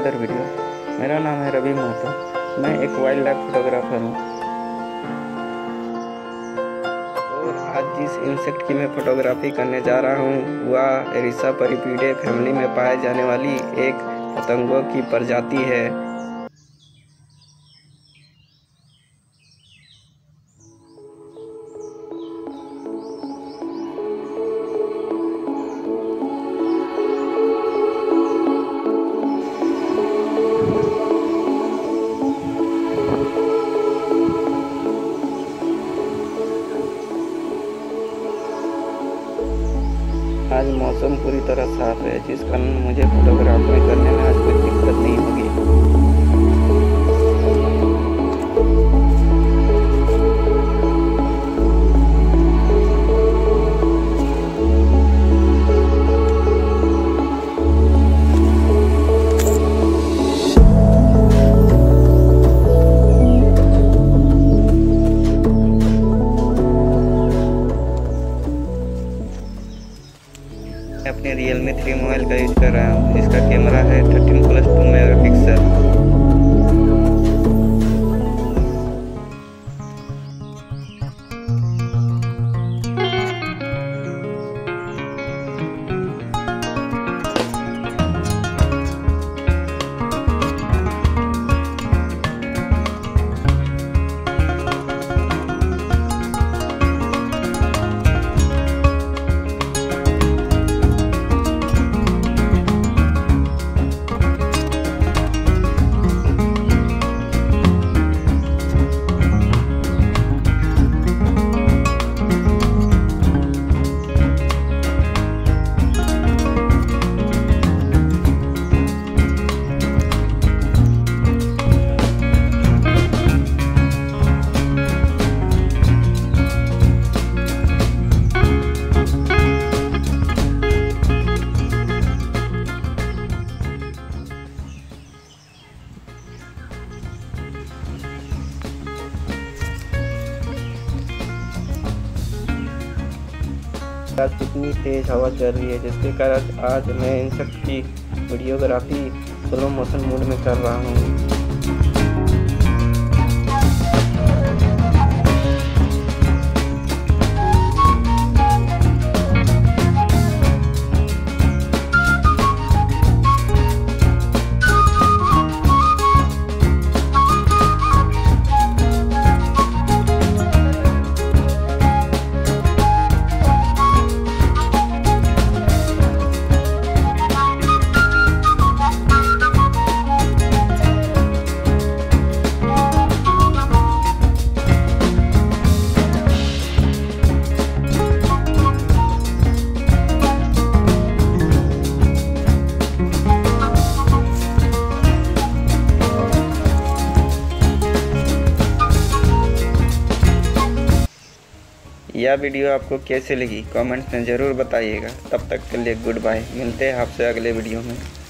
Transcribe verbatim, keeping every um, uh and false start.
Another video. मेरा नाम है रवि महतो। मैं एक वाइल्ड लाइफ फोटोग्राफर हूँ और आज जिस इंसेक्ट की मैं फोटोग्राफी करने जा रहा हूँ वह एरिसा परिपीडे फैमिली में पाए जाने वाली एक पतंगों की प्रजाति है। आज मौसम पूरी तरह साफ है, जिस कारण मुझे फोटोग्राफी करने में आज कोई दिक्कत नहीं होगी। अपने रियलमी थ्री मोबाइल का यूज कर रहा हूँ। इसका कैमरा है thirteen plus two megapixel. आज कितनी तेज़ हवा चल रही है, जिसके कारण आज मैं इंसेक्ट की वीडियोग्राफी स्लो मोशन मोड में कर रहा हूँ। यह वीडियो आपको कैसे लगी कमेंट्स में ज़रूर बताइएगा। तब तक के लिए गुड बाय। मिलते हैं आपसे अगले वीडियो में।